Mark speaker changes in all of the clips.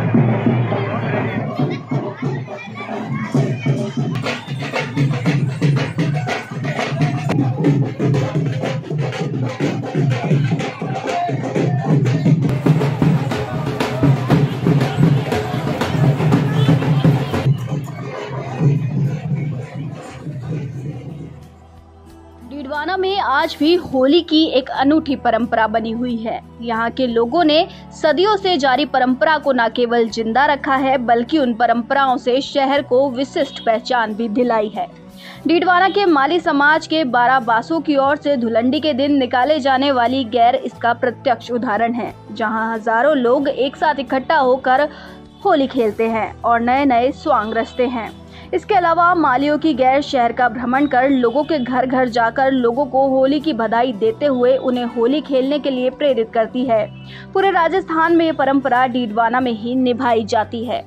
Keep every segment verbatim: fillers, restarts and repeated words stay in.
Speaker 1: डीडवाना में आज भी होली की एक अनूठी परंपरा बनी हुई है। यहाँ के लोगों ने सदियों से जारी परंपरा को न केवल जिंदा रखा है, बल्कि उन परंपराओं से शहर को विशिष्ट पहचान भी दिलाई है। डीडवाना के माली समाज के बारह बासों की ओर से धुलंडी के दिन निकाले जाने वाली गैर इसका प्रत्यक्ष उदाहरण है, जहाँ हजारों लोग एक साथ इकट्ठा होकर होली खेलते हैं और नए नए स्वांग रचते हैं। इसके अलावा मालियों की गैर शहर का भ्रमण कर लोगों के घर घर जाकर लोगों को होली की बधाई देते हुए उन्हें होली खेलने के लिए प्रेरित करती है। पूरे राजस्थान में ये परंपरा डीडवाना में ही निभाई जाती है।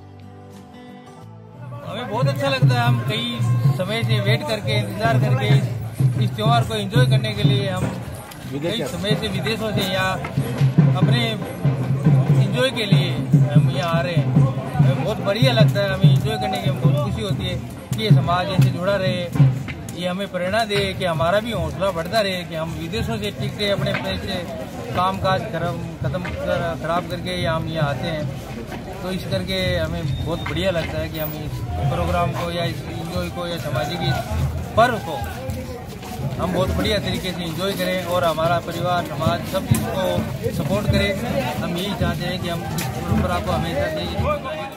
Speaker 2: हमें बहुत अच्छा लगता है। हम कई समय से वेट करके इंतजार करके इस त्योहार को एंजॉय करने के लिए हम कई समय से विदेशों से या अपने एंजॉय के लिए हम यहाँ आ रहे हैं। हमें बहुत बढ़िया लगता है। हमें एंजॉय करने की बहुत खुशी होती है कि ये समाज ऐसे जुड़ा रहे, ये हमें प्रेरणा दे कि हमारा भी हौसला बढ़ता रहे कि हम विदेशों से टिक के अपने अपने से काम काज खत्म खराब करके या हम यहाँ आते हैं। तो इस करके हमें बहुत बढ़िया लगता है कि हम इस प्रोग्राम को या इस एंजॉय को या सामाजिक इस पर्व को हम बहुत बढ़िया तरीके से एंजॉय करें और हमारा परिवार समाज सब इसको सपोर्ट करे। हम यही चाहते हैं कि हम इस परंपरा को हमेशा से